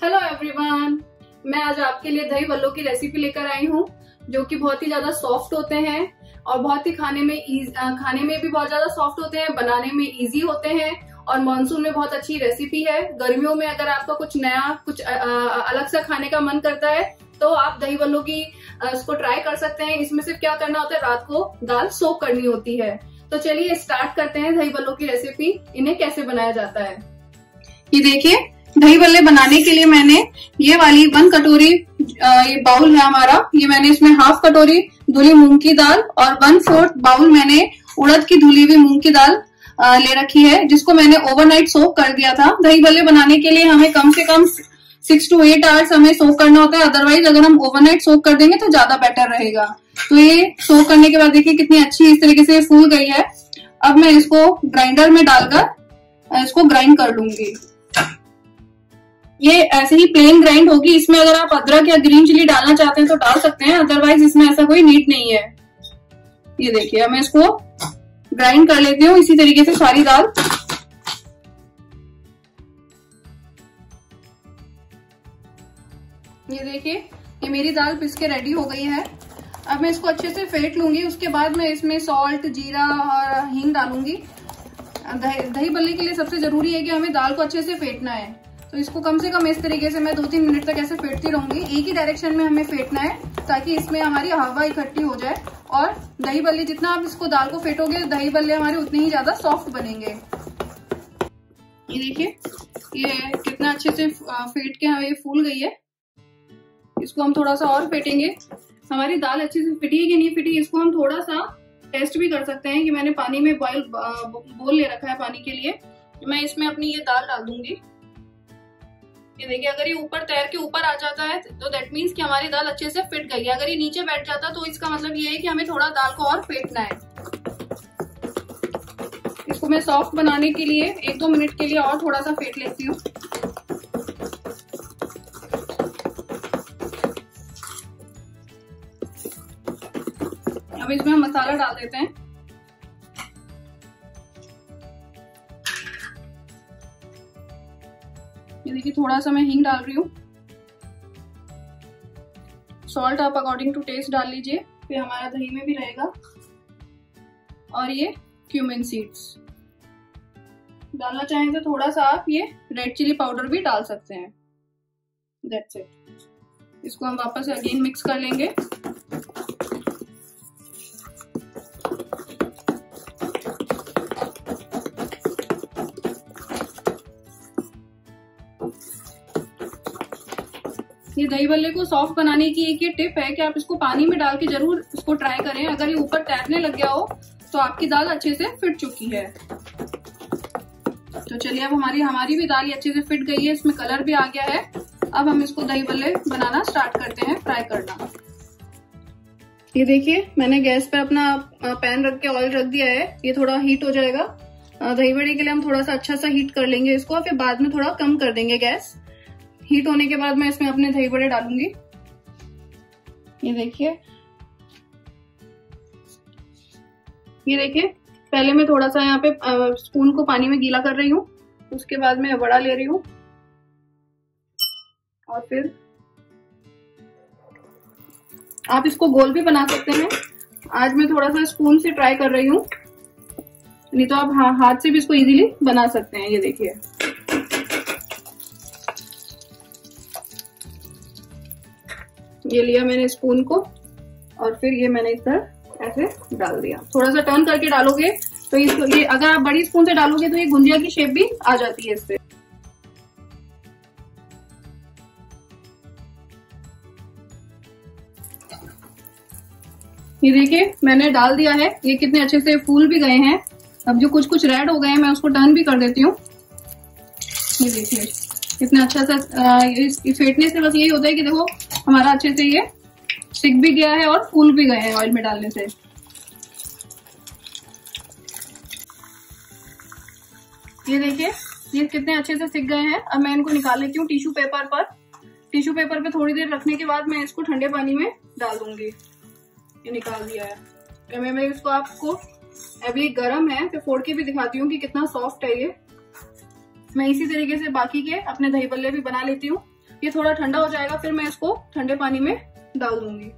Hello everyone, मैं आज आपके लिए दही बल्लों की रेसिपी लेकर आई हूँ जो कि बहुत ही ज्यादा सॉफ्ट होते हैं और बहुत ही खाने में भी बहुत ज्यादा सॉफ्ट होते हैं, बनाने में इजी होते हैं और मानसून में बहुत अच्छी रेसिपी है। गर्मियों में अगर आपका कुछ नया कुछ अलग सा खाने का मन करता है तो आप दही बल्लों की इसको ट्राई कर सकते हैं। इसमें सिर्फ क्या करना होता है, रात को दाल सोक करनी होती है। तो चलिए स्टार्ट करते हैं दही बल्लों की रेसिपी, इन्हें कैसे बनाया जाता है। ये देखिए, दही बल्ले बनाने के लिए मैंने ये वाली 1 कटोरी ये बाउल है हमारा, ये मैंने इसमें हाफ कटोरी धुली मूंग की दाल और 1/4 बाउल मैंने उड़द की धुली हुई मूंग की दाल ले रखी है, जिसको मैंने ओवरनाइट सोक कर दिया था। दही बल्ले बनाने के लिए हमें कम से कम 6 to 8 आवर्स हमें सोक करना होता है, अदरवाइज अगर हम ओवरनाइट सोक कर देंगे तो ज्यादा बेटर रहेगा। तो ये सोक करने के बाद देखिए कितनी अच्छी इस तरीके से फूल गई है। अब मैं इसको ग्राइंडर में डालकर इसको ग्राइंड कर लूंगी। ये ऐसे ही प्लेन ग्राइंड होगी। इसमें अगर आप अदरक या ग्रीन चिली डालना चाहते हैं तो डाल सकते हैं, अदरवाइज इसमें ऐसा कोई नीड नहीं है। ये देखिए, अब मैं इसको ग्राइंड कर लेती हूँ इसी तरीके से सारी दाल। ये देखिए, ये मेरी दाल पिस के रेडी हो गई है। अब मैं इसको अच्छे से फेंट लूंगी। उसके बाद मैं इसमें सॉल्ट, जीरा और हींग डालूंगी। दही बल्ले के लिए सबसे जरूरी है कि हमें दाल को अच्छे से फेंटना है, तो इसको कम से कम इस तरीके से मैं 2-3 मिनट तक ऐसे फेंटती रहूंगी। एक ही डायरेक्शन में हमें फेंटना है ताकि इसमें हमारी हवा इकट्ठी हो जाए और दही बल्ले, जितना आप इसको दाल को फेंटोगे दही बल्ले हमारे उतने ही ज्यादा सॉफ्ट बनेंगे। ये देखिए, ये कितना अच्छे से फेंट के हमें फूल गई है। इसको हम थोड़ा सा और फेंटेंगे। हमारी दाल अच्छे से फिटी है कि नहीं फिटी, इसको हम थोड़ा सा टेस्ट भी कर सकते हैं कि मैंने पानी में बोल ले रखा है पानी के लिए। मैं इसमें अपनी ये दाल डाल दूंगी। ये देखिए, अगर ये ऊपर तैर के ऊपर आ जाता है तो दैट मीन्स कि हमारी दाल अच्छे से फिट गई है। अगर ये नीचे बैठ जाता तो इसका मतलब ये है कि हमें थोड़ा दाल को और फेंटना है। इसको मैं सॉफ्ट बनाने के लिए 1-2 मिनट के लिए और थोड़ा सा फेंट लेती हूँ। अब इसमें हम मसाला डाल देते हैं। ये देखिए, थोड़ा सा मैं हींग डाल रही हूँ। सॉल्ट आप अकॉर्डिंग टू टेस्ट डाल लीजिए, फिर हमारा दही में भी रहेगा। और ये क्यूमिन सीड्स डालना चाहें तो थोड़ा सा आप ये रेड चिली पाउडर भी डाल सकते हैं। That's it. इसको हम वापस अगेन मिक्स कर लेंगे। ये दही बल्ले को सॉफ्ट बनाने की एक ये टिप है कि आप इसको पानी में डाल के जरूर इसको ट्राई करें। अगर ये ऊपर तैरने लग गया हो तो आपकी दाल अच्छे से फिट चुकी है। तो चलिए, अब हमारी भी दाल अच्छे से फिट गई है, इसमें कलर भी आ गया है। अब हम इसको दही बल्ले बनाना स्टार्ट करते हैं, फ्राई करना। ये देखिए, मैंने गैस पर अपना पैन रख के ऑयल रख दिया है। ये थोड़ा हीट हो जाएगा। दही बड़े के लिए हम थोड़ा सा अच्छा सा हीट कर लेंगे इसको, फिर बाद में थोड़ा कम कर देंगे गैस। हीट होने के बाद मैं इसमें अपने दही बड़े डालूंगी। ये देखिए, पहले मैं थोड़ा सा यहाँ पे स्पून को पानी में गीला कर रही हूँ। उसके बाद मैं बड़ा ले रही हूँ और फिर आप इसको गोल भी बना सकते हैं। आज मैं थोड़ा सा स्पून से ट्राई कर रही हूँ, नहीं तो आप हाथ से भी इसको इजीली बना सकते हैं। ये देखिए, ये लिया मैंने स्पून को और फिर ये मैंने इस तरह ऐसे डाल दिया। थोड़ा सा टर्न करके डालोगे तो ये अगर आप बड़ी स्पून से डालोगे तो ये गुंजिया की शेप भी आ जाती है इससे। ये देखिए, मैंने डाल दिया है। ये कितने अच्छे से फूल भी गए हैं। अब जो कुछ रेड हो गए हैं मैं उसको टर्न भी कर देती हूँ। ये देखिए, इतना अच्छा सा फेंटने से बस यही होता है कि देखो हमारा अच्छे से ये सिक भी गया है और फूल भी गए हैं ऑयल में डालने से। ये देखिए, ये कितने अच्छे से सिक गए हैं। अब मैं इनको निकाल लेती हूँ टिश्यू पेपर पर। टिश्यू पेपर पे थोड़ी देर रखने के बाद मैं इसको ठंडे पानी में डाल दूंगी। ये निकाल दिया है। मैं इसको आपको अभी गर्म है तो फोड़ के भी दिखाती हूँ कि कितना सॉफ्ट है ये। मैं इसी तरीके से बाकी के अपने दही बल्ले भी बना लेती हूँ। ये थोड़ा ठंडा हो जाएगा, फिर मैं इसको ठंडे पानी में डाल दूंगी।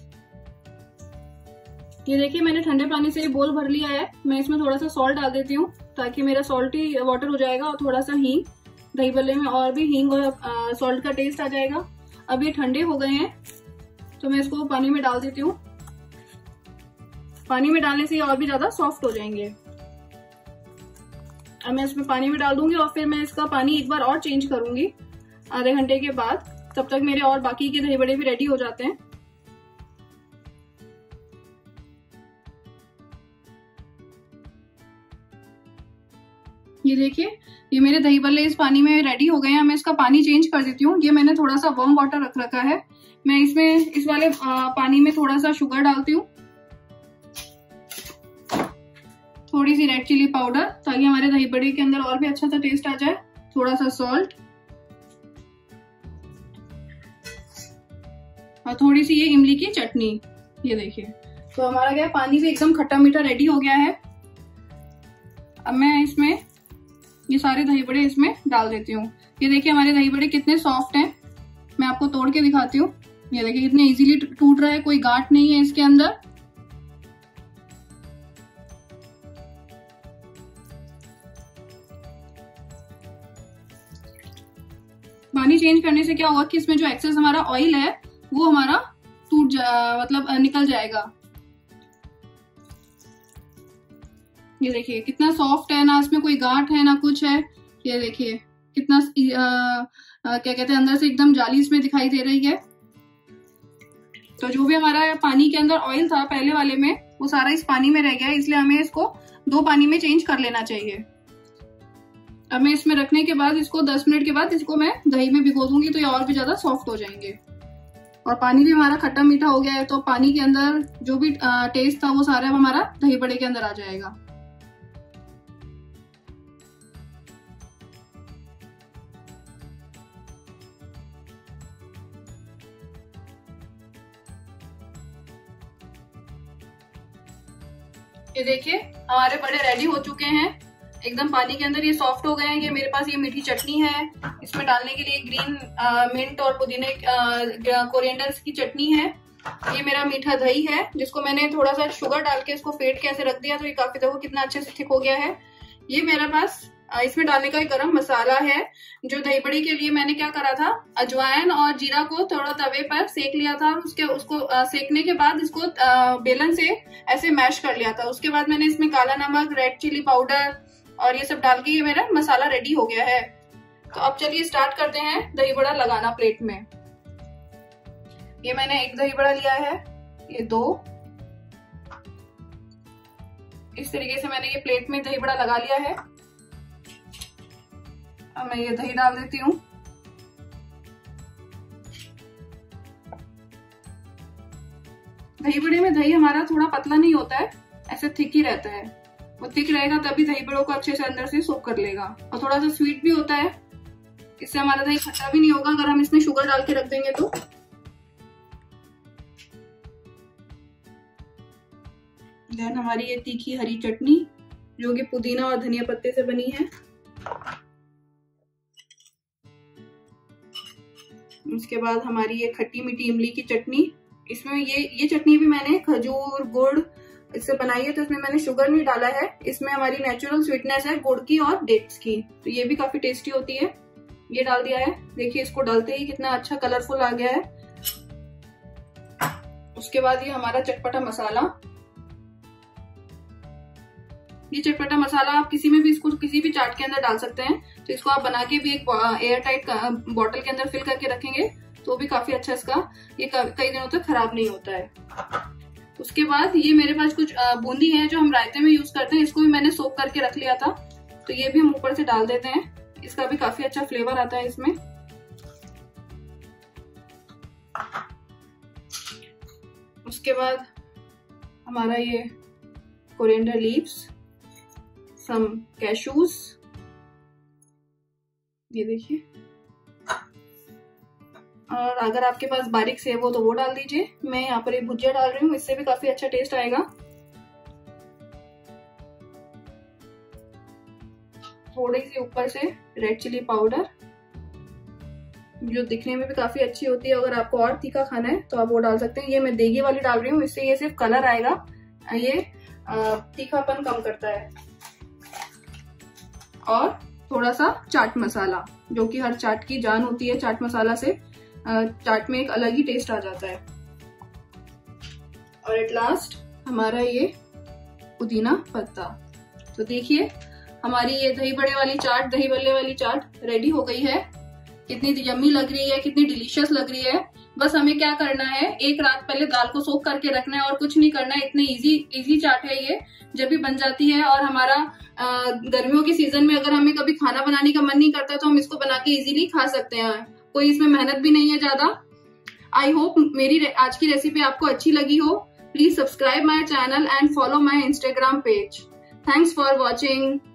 ये देखिए मैंने ठंडे पानी से ये बोल भर लिया है। मैं इसमें थोड़ा सा सॉल्ट डाल देती हूँ ताकि मेरा सॉल्टी वाटर हो जाएगा, और थोड़ा सा हींग, दही बल्ले में और भी हींग और सॉल्ट का टेस्ट आ जाएगा। अब ये ठंडे हो गए हैं तो मैं इसको पानी में डाल देती हूँ। पानी में डालने से ये और भी ज्यादा सॉफ्ट हो जाएंगे। अब मैं इसमें पानी में डाल दूंगी और फिर मैं इसका पानी एक बार और चेंज करूंगी आधे घंटे के बाद। तब तक मेरे और बाकी के दही बड़े भी रेडी हो जाते हैं। ये देखिए ये मेरे दही बल्ले इस पानी में रेडी हो गए हैं। मैं इसका पानी चेंज कर देती हूँ। ये मैंने थोड़ा सा वार्म वाटर रख रखा है। मैं इसमें इस वाले पानी में थोड़ा सा शुगर डालती हूँ, थोड़ी सी रेड चिली पाउडर ताकि हमारे दही बड़े के अंदर और भी अच्छा सा टेस्ट आ जाए, थोड़ा सा सॉल्ट और थोड़ी सी ये इमली की चटनी। ये देखिए तो हमारा क्या पानी भी एकदम खट्टा मीठा रेडी हो गया है। अब मैं इसमें ये सारे दही बड़े इसमें डाल देती हूँ। ये देखिए हमारे दही बड़े कितने सॉफ्ट हैं। मैं आपको तोड़ के दिखाती हूँ। ये देखिए कितने इजीली टूट रहा है, कोई गांठ नहीं है इसके अंदर। पानी चेंज करने से क्या होगा कि इसमें जो एक्सेस हमारा ऑयल है वो हमारा मतलब निकल जाएगा। ये देखिए कितना सॉफ्ट है, ना इसमें कोई गांठ है ना कुछ है। ये देखिए कितना क्या कहते हैं अंदर से एकदम जाली इसमें दिखाई दे रही है। तो जो भी हमारा पानी के अंदर ऑयल था पहले वाले में वो सारा इस पानी में रह गया है, इसलिए हमें इसको 2 पानी में चेंज कर लेना चाहिए। अब मैं इसमें रखने के बाद इसको 10 मिनट के बाद इसको मैं दही में भिगो दूंगी तो ये और भी ज्यादा सॉफ्ट हो जाएंगे। और पानी भी हमारा खट्टा मीठा हो गया है तो पानी के अंदर जो भी टेस्ट था वो सारा हमारा दही बड़े के अंदर आ जाएगा। ये देखिए हमारे बड़े रेडी हो चुके हैं, एकदम पानी के अंदर ये सॉफ्ट हो गए हैं। ये मेरे पास ये मीठी चटनी है, इसमें डालने के लिए ग्रीन मिंट और पुदीने कोरिएंडर की चटनी है। ये मेरा मीठा दही है जिसको मैंने थोड़ा सा शुगर डाल के इसको फेंट के ऐसे रख दिया तो ये काफी देखो कितना अच्छे से थिक हो गया है। ये मेरे पास इसमें डालने का एक गरम मसाला है। जो दही बड़ी के लिए मैंने क्या करा था, अजवाइन और जीरा को थोड़ा तवे पर सेक लिया था। उसको सेकने के बाद इसको बेलन से ऐसे मैश कर लिया था। उसके बाद मैंने इसमें काला नमक, रेड चिली पाउडर और ये सब डाल के ये मेरा मसाला रेडी हो गया है। तो अब चलिए स्टार्ट करते हैं दही बड़ा लगाना प्लेट में। ये मैंने एक दही बड़ा लिया है, ये 2। इस तरीके से मैंने ये प्लेट में दही बड़ा लगा लिया है। अब मैं ये दही डाल देती हूँ। दही बड़े में दही हमारा थोड़ा पतला नहीं होता है, ऐसे थिक ही रहता है। वो थिक रहेगा तभी दही बड़ों को अच्छे से अंदर से सोक कर लेगा। और थोड़ा सा स्वीट भी होता है, इससे हमारा दही खट्टा भी नहीं होगा अगर हम इसमें शुगर डाल के रख देंगे तो। देन हमारी ये तीखी हरी चटनी जो कि पुदीना और धनिया पत्ते से बनी है। उसके बाद हमारी ये खट्टी मीठी इमली की चटनी। इसमें ये चटनी भी मैंने खजूर गुड़ इससे बनाई है तो इसमें मैंने शुगर नहीं डाला है। इसमें हमारी नेचुरल स्वीटनेस है गुड़ की और डेट्स की, तो ये भी काफी टेस्टी होती है। ये डाल दिया है। देखिए इसको डालते ही कितना अच्छा कलरफुल आ गया है। उसके बाद ये हमारा चटपटा मसाला। ये चटपटा मसाला आप किसी में भी इसको किसी भी चाट के अंदर डाल सकते हैं। तो इसको आप बना के भी एक एयर टाइट बॉटल के अंदर फिल करके रखेंगे तो भी काफी अच्छा इसका ये कई दिनों तक खराब नहीं होता है। उसके बाद ये मेरे पास कुछ बूंदी है जो हम रायते में यूज करते हैं, इसको भी मैंने सोक करके रख लिया था तो ये भी हम ऊपर से डाल देते हैं। इसका भी काफी अच्छा फ्लेवर आता है इसमें। उसके बाद हमारा ये कोरिएंडर लीव्स, सम कैशूज, ये देखिए। और अगर आपके पास बारीक सेब हो तो वो डाल दीजिए। मैं यहाँ पर एक भुजिया डाल रही हूँ, इससे भी काफी अच्छा टेस्ट आएगा। थोड़ी सी ऊपर से रेड चिली पाउडर जो दिखने में भी काफी अच्छी होती है। अगर आपको और तीखा खाना है तो आप वो डाल सकते हैं। ये मैं देगी वाली डाल रही हूँ, इससे ये सिर्फ कलर आएगा, ये तीखापन कम करता है। और थोड़ा सा चाट मसाला, जो कि हर चाट की जान होती है। चाट मसाला से चाट में एक अलग ही टेस्ट आ जाता है। और एट लास्ट हमारा ये पुदीना पत्ता। तो देखिए हमारी ये दही बड़े वाली चाट, दही बल्ले वाली चाट रेडी हो गई है। कितनी यम्मी लग रही है, कितनी डिलीशियस लग रही है। बस हमें क्या करना है, एक रात पहले दाल को सोक करके रखना है और कुछ नहीं करना है। इतनी इजी चाट है ये, जब भी बन जाती है। और हमारा गर्मियों के सीजन में अगर हमें कभी खाना बनाने का मन नहीं करता तो हम इसको बना के इजीली खा सकते हैं। कोई इसमें मेहनत भी नहीं है ज्यादा। आई होप मेरी आज की रेसिपी आपको अच्छी लगी हो। Please subscribe my channel and follow my Instagram page. Thanks for watching.